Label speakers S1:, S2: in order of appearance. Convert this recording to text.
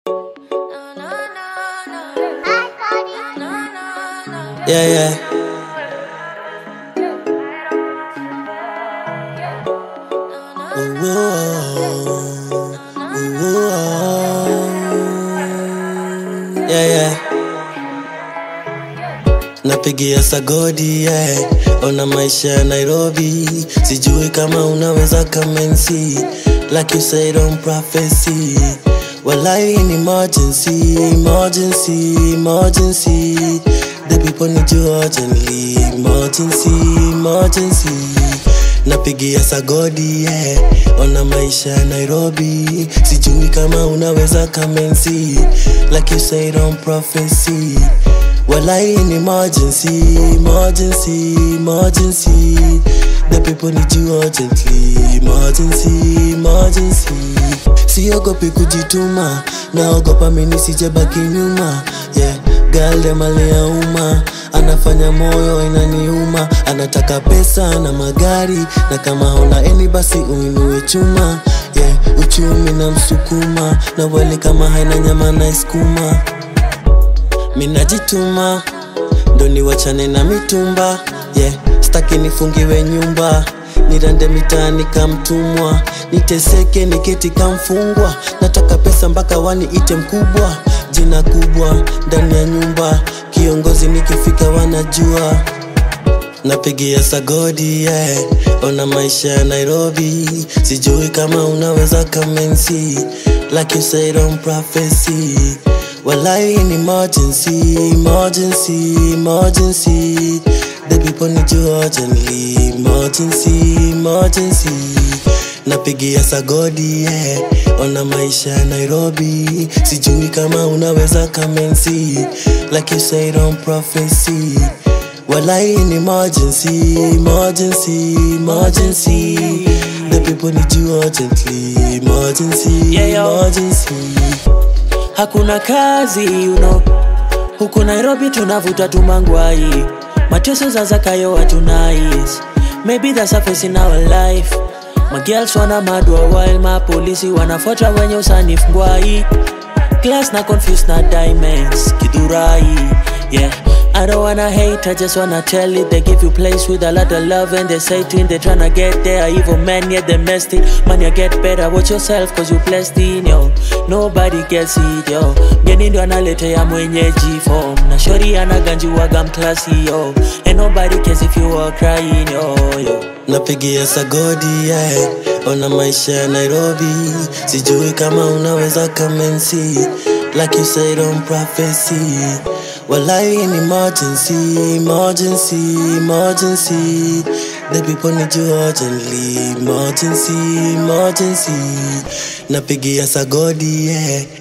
S1: Yeah, yeah. Yeah, yeah. Napigia Godi, yeah. Ona Maisha Nairobi. Sijui kama unaweza come and see. Like you said on prophecy. Walai in emergency, emergency, emergency. The people need you urgently. Emergency, emergency. Napigia Godi, yeah. Ona Maisha Nairobi. Sijui kama unaweza come and see. Like you said on prophecy. Walai in emergency, emergency, emergency. The people need you urgently. Emergency, emergency. Siogopi kujituma, Naogopa nisije baki nyuma. Yeah, Gyaldem Mali umma. Anafanya moyo inaiuma. Anataka pesa na magari, na kama huna basi uinue chuma. Yeah, uchumi na msukuma, na wali kama haina nyama na iskuma. Minajituma, ndo niwachane na mitumba. Yeah, staki nifungiwe nyumba, nirande mitaani kamtumwa. Niteseke niketi kamfungwa, nataka pesa mpaka wani-ite mkubwa. Jina kubwa ndani ya nyumba, kiongozi nikifika wanajua. Napigia Godi, yeah. Ona Maisha Nairobi. Sijui kama unaweza come and see. Like you said on prophecy. Walai in emergency, emergency, emergency. The people need you urgently. Emergency, emergency. Napigia Godi, yeah. Ona Maisha Nairobi. Sijui kama unaweza come and see. Like you said on prophecy. Walai in emergency, emergency, emergency. The people need you urgently. Emergency, emergency.
S2: Hakuna kazi, you know. Huku Nairobi tunavuta tumangwai. Mateso za zakayo watunais. Maybe that's a face in our life. My girls wana madwa while my polisi wanafuata wenye usanifu ngwai. Glass na confused na diamonds, kidurai. Yeah, I don't wanna hate, I just wanna tell it. They give you place with a lot of love and they say it. They tryna get there, evil men yet they messed it. Man, you get better, watch yourself cause you blessed in, yo. Nobody gets it, yo. Geni ndo analete ya mwenyeji form. Na shori anaganji wagam classy, yo. And nobody cares if you are crying, yo.
S1: Napigia Godi, yeah. Ona Maisha Nairobi. Sijui kama unaweza come and see. Like you said on prophecy. Walai in emergency, emergency, emergency. The people need you urgently. Emergency, emergency. Napigia Godi, yeah.